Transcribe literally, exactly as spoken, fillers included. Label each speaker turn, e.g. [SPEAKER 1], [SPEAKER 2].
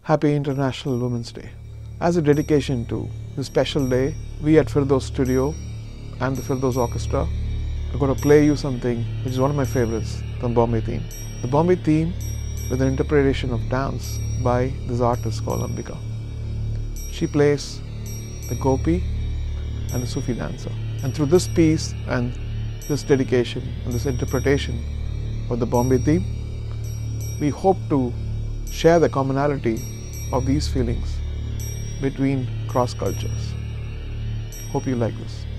[SPEAKER 1] Happy International Women's Day. As a dedication to this special day, we at Firdaus Studio and the Firdaus Orchestra are going to play you something which is one of my favorites, the Bombay Theme. The Bombay Theme with an interpretation of dance by this artist called Amika. She plays the Gopi and the Sufi dancer. And through this piece and this dedication and this interpretation of the Bombay Theme, we hope to share the commonality of these feelings between cross cultures. Hope you like this.